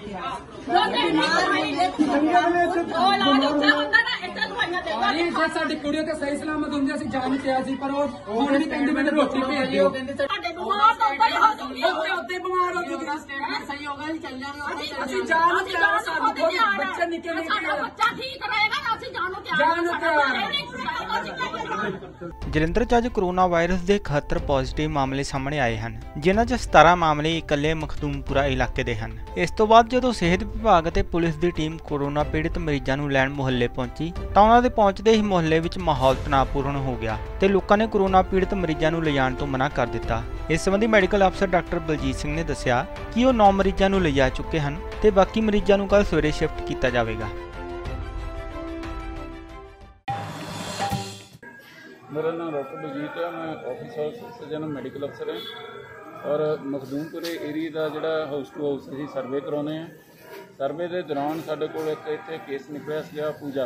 साडी कुड़ी तो सही सलामत होंगे असीं जान किया सी पर वो हुण भी कहंदे मैनूं रोटी भेज दिओ बीमार हो सही होगा चल जाएंगे जान बच्चा निकल बच्चा ठीक रहेगा ना असीं जान जलंधर च अज कोरोना वायरस के 71 पॉजिटिव मामले सामने आए हैं, जिन्हां च 17 मामले इकल्ले मखदूमपुरा इलाके के हैं। इस तो बाद जो सेहत विभाग ते पुलिस की टीम कोरोना पीड़ित मरीजों को लैण मुहल्ले पहुंची तो उन्होंने पहुंचते ही मुहल्ले में माहौल तनावपूर्ण हो गया तो लोगों ने कोरोना पीड़ित मरीजों को ले जाने तो मना कर दिता। इस संबंधी मैडिकल अफसर डॉक्टर बलजीत सिंह ने दस्सिया कि वो 9 मरीजों को ले जा चुके हैं तो बाकी मरीजों को कल सवेरे शिफ्ट किया जाएगा। मेरा नाम डॉक्टर बलजीत है, मैं ऑफिसर सर्जन मेडिकल अफसर है और मखदूमपुरे एरिया का जोड़ा हाउस टू हाउस अभी सर्वे कराने हैं। सर्वे के दौरान साढ़े को इतने केस निकलिया सीगा पूजा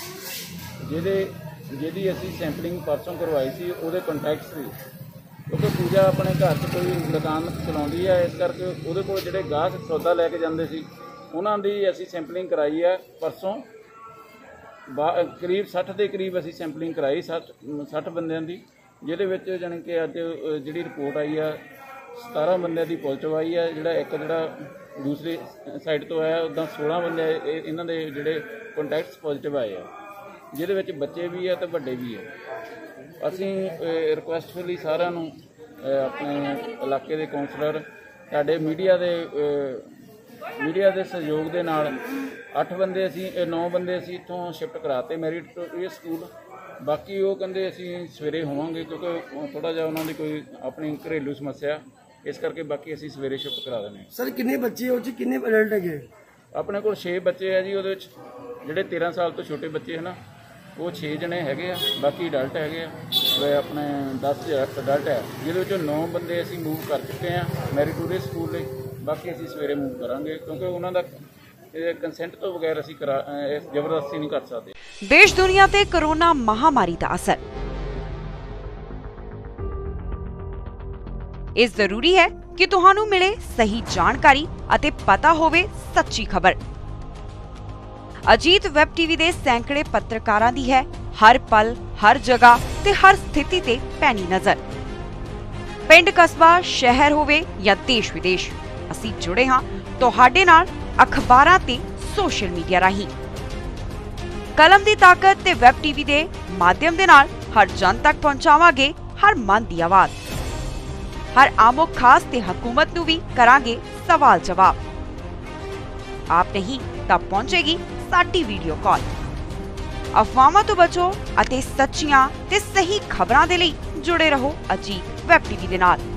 जिहदी असी सैंपलिंग परसों करवाई सी उहदे कंटैक्ट सी, क्योंकि पूजा अपने घर से कोई दुकान चलाउंदी है, इस करके उहदे कोल जिहड़े गाहक सौदा लैके जांदे सी उन्हां दी असी सैंपलिंग कराई है परसों करीब 60 के करीब असी सैंपलिंग कराई 60 बंदियां दी, जिहदे विच जानी कि अज जिहड़ी रिपोर्ट आई है 17 बंदियां दी पॉजिटिव आई है। जिहड़ा एक जिहड़ा दूसरी साइड तो आया उदां 16 बंदे इन्हां दे जिहड़े कॉन्टैक्ट्स पॉजिटिव आए हैं, जिहदे विच बच्चे भी है तो वड्डे भी है। असीं रिक्वेस्टफुली सारिआं नूं अपने इलाके दे काउंसलर साडे मीडिया दे सहयोग दे नाल 8 बंदे असी 9 बंदे असी इत्थों शिफ्ट कराते मैरिटोरियस स्कूल, बाकी वो कहते असी सवेरे होवांगे क्योंकि थोड़ा जिहा उन्हां दी कोई अपनी घरेलू समस्या, इस करके बाकी असी सवेरे शिफ्ट करा देने। सर किन्ने बच्चे हो जी, किन्ने अडल्ट है? अपने कोल 6 बच्चे है जी, उहदे विच जिहड़े 13 साल तो छोटे बच्चे है ना वो 6 जने हैगे आ, बाकी अडल्ट हैगे आ, अपने 10 अडल्ट है, जिहदे विचों 9 बंदे असी मूव कर चुके हैं मैरिटोरियस स्कूल लई, बाकी असी सवेरे मूव करांगे क्योंकि उन्हां दा कंसेंट तो बगैर असी जबरदस्ती नहीं कर सकते। देश दुनिया ते कोरोना महामारी दा असर इस जरूरी है कि तुहानू मिले सही जानकारी अते पता होवे सच्ची खबर। अजीत वैब टीवी दे सैकड़े पत्रकारां दी है हर पल हर जगह ते हर स्थिति ते पैनी नजर। पिंड कस्बा शहर होवे या देश विदेश असी जुड़े हां तुहाडे नाल अखबारां ते सोशल मीडिया राही। कलम दी ताकत ते वैब टीवी दे माध्यम दे नाल हर जन तक पहुंचावांगे हर मन दी आवाज। हर आमो खास ते हुकूमत नू भी करांगे सवाल जवाब। आप नहीं तब पहुंचेगी साडी वीडियो कॉल। अफवाहां तो बचो अते सच्चियां ते सही खबरां दे लई जुड़े रहो अजीत वैब टीवी दे नाल।